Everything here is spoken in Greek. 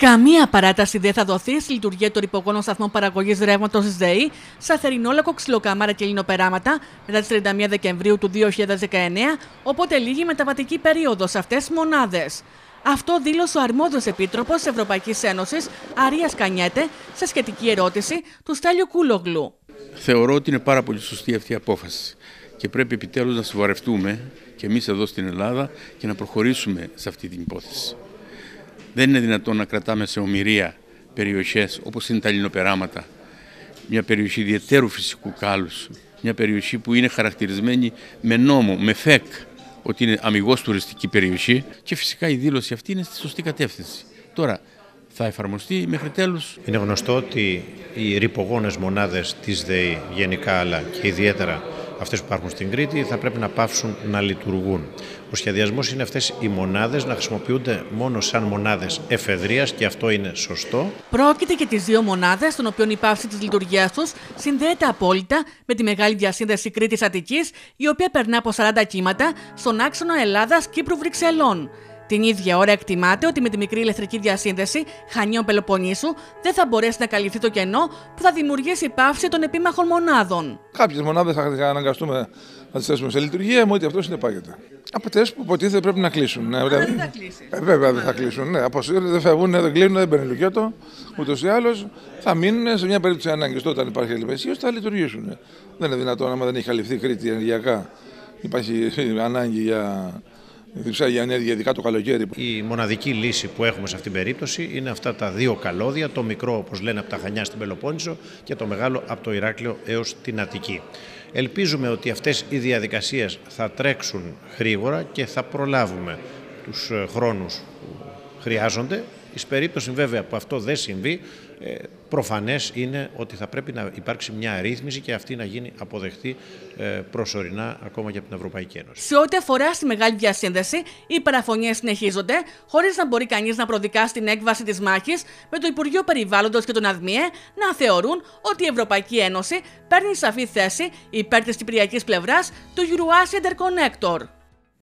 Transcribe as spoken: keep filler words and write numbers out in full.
Καμία παράταση δεν θα δοθεί στη λειτουργία των ρηπογόνων σταθμών παραγωγής ρεύματος της ΔΕΗ στα Θερινόλακο, Ξυλοκαμάρα και Λινοπεράματα μετά τις τριάντα μία Δεκεμβρίου του δύο χιλιάδες δεκαεννέα, οπότε λήγει μεταβατική περίοδος σε αυτές τις μονάδες. Αυτό δήλωσε ο αρμόδιος επίτροπος της Ευρωπαϊκής Ένωσης, Αρίας Κανιέτε, σε σχετική ερώτηση του Στέλιου Κούλογλου. Θεωρώ ότι είναι πάρα πολύ σωστή αυτή η απόφαση και πρέπει επιτέλους να σοβαρευτούμε και εμείς εδώ στην Ελλάδα και να προχωρήσουμε σε αυτή την υπόθεση. Δεν είναι δυνατόν να κρατάμε σε ομηρία περιοχές όπως είναι τα Λινοπεράματα, μια περιοχή ιδιαιτέρου φυσικού κάλους, μια περιοχή που είναι χαρακτηρισμένη με νόμο, με ΦΕΚ, ότι είναι αμιγώς τουριστική περιοχή και φυσικά η δήλωση αυτή είναι στη σωστή κατεύθυνση. Τώρα θα εφαρμοστεί μέχρι τέλους. Είναι γνωστό ότι οι ρηπογόνες μονάδες της ΔΕΗ γενικά αλλά και ιδιαίτερα αυτές που υπάρχουν στην Κρήτη θα πρέπει να πάψουν να λειτουργούν. Ο σχεδιασμός είναι αυτές οι μονάδες να χρησιμοποιούνται μόνο σαν μονάδες εφεδρείας και αυτό είναι σωστό. Πρόκειται και τις δύο μονάδες, των οποίων η πάυση της λειτουργίας τους συνδέεται απόλυτα με τη μεγάλη διασύνδεση Κρήτης-Αττικής, η οποία περνά από σαράντα κύματα στον άξονα Ελλάδας-Κύπρου-Βρυξελών. Την ίδια ώρα εκτιμάται ότι με τη μικρή ηλεκτρική διασύνδεση Χανίων-Πελοποννήσου δεν θα μπορέσει να καλυφθεί το κενό που θα δημιουργήσει η πάυση των επίμαχων μονάδων. Κάποιες μονάδες θα αναγκαστούμε να τις θέσουμε σε λειτουργία, μου ότι αυτό συνεπάγεται. Από αυτές που υποτίθεται πρέπει να κλείσουν. Ναι, δηλαδή, δεν θα κλείσει. Ε, βέβαια δεν θα κλείσουν. Ναι. Αποσύρονται, δεν φεύγουν, δεν κλείνουν, δεν παίρνουν λουκέτο. Ούτως ή άλλως θα μείνουν σε μια περίπτωση ανάγκης. Όταν υπάρχει αλληλεπαισίωση θα λειτουργήσουν. Δεν είναι δυνατόν, άμα δεν έχει καλυφθεί Κρήτη ενεργειακά, υπάρχει ανάγκη για. για ενέργεια, ειδικά το καλοκαίρι. Η μοναδική λύση που έχουμε σε αυτήν την περίπτωση είναι αυτά τα δύο καλώδια, το μικρό όπως λένε από τα Χανιά στην Πελοπόννησο και το μεγάλο από το Ηράκλειο έως την Αττική. Ελπίζουμε ότι αυτές οι διαδικασίες θα τρέξουν γρήγορα και θα προλάβουμε τους χρόνους που χρειάζονται. Εις περίπτωση βέβαια που αυτό δεν συμβεί, προφανές είναι ότι θα πρέπει να υπάρξει μια ρύθμιση και αυτή να γίνει αποδεκτή προσωρινά ακόμα και από την Ευρωπαϊκή Ένωση. Σε ό,τι αφορά στη μεγάλη διασύνδεση, οι παραφωνίες συνεχίζονται, χωρίς να μπορεί κανείς να προδικάσει την έκβαση της μάχης, με το Υπουργείο Περιβάλλοντος και τον ΑΔΜΙΕ να θεωρούν ότι η Ευρωπαϊκή Ένωση παίρνει σαφή θέση υπέρ της κυπριακής πλευράς του Eurasian Interconnector.